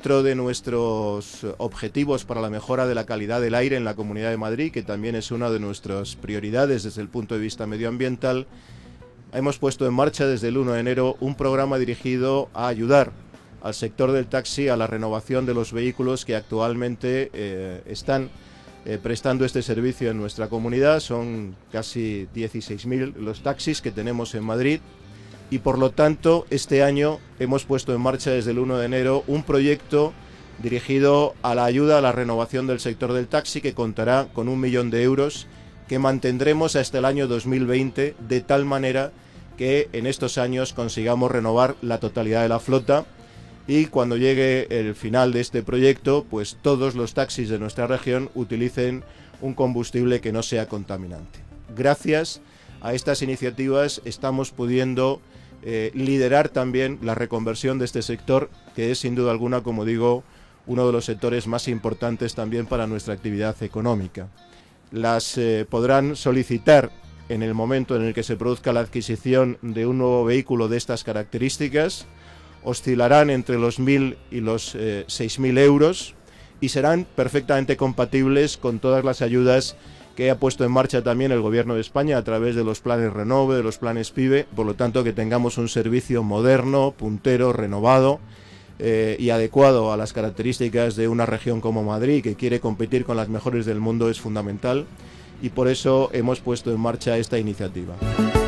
dentro de nuestros objetivos para la mejora de la calidad del aire en la Comunidad de Madrid, que también es una de nuestras prioridades desde el punto de vista medioambiental, hemos puesto en marcha desde el 1 de enero un programa dirigido a ayudar al sector del taxi a la renovación de los vehículos que actualmente están prestando este servicio en nuestra comunidad. Son casi 16.000 los taxis que tenemos en Madrid y por lo tanto este año hemos puesto en marcha desde el 1 de enero un proyecto dirigido a la ayuda a la renovación del sector del taxi que contará con 1 millón de euros que mantendremos hasta el año 2020 de tal manera que en estos años consigamos renovar la totalidad de la flota y cuando llegue el final de este proyecto, pues todos los taxis de nuestra región utilicen un combustible que no sea contaminante. Gracias a estas iniciativas estamos pudiendo liderar también la reconversión de este sector, que es sin duda alguna, como digo, uno de los sectores más importantes también para nuestra actividad económica. Las podrán solicitar en el momento en el que se produzca la adquisición de un nuevo vehículo de estas características, oscilarán entre los 1.000 y los 6.000 euros y serán perfectamente compatibles con todas las ayudas que ha puesto en marcha también el Gobierno de España a través de los planes Renove, de los planes PIBE, por lo tanto que tengamos un servicio moderno, puntero, renovado y adecuado a las características de una región como Madrid, que quiere competir con las mejores del mundo, es fundamental y por eso hemos puesto en marcha esta iniciativa.